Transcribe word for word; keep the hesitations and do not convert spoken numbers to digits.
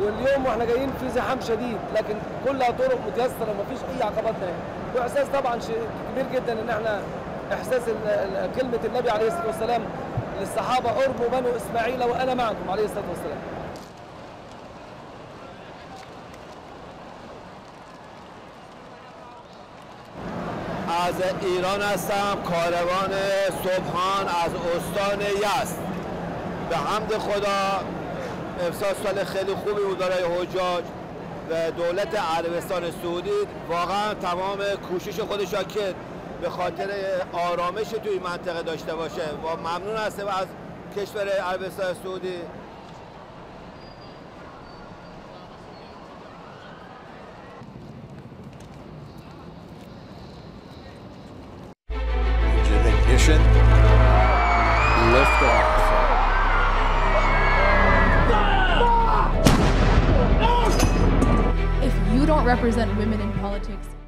واليوم واحنا جايين في زحام شديد، لكن كلها طرق متيسره ومفيش اي عقبات نهائيه. واحساس طبعا شيء كبير جدا ان احنا احساس كلمه النبي عليه الصلاه والسلام للصحابه ارموا بنو اسماعيل وانا معكم عليه الصلاه والسلام. از ایران هستم، کاروان صبحان از استان یزد. به حمد خدا امسال سال خیلی خوبی بود برای حجاج و دولت عربستان سعودی واقعا تمام کوشش خودش را کرد به خاطر آرامش توی منطقه داشته باشه و ممنون هستم از کشور عربستان سعودی. Lift off. If you don't represent women in politics,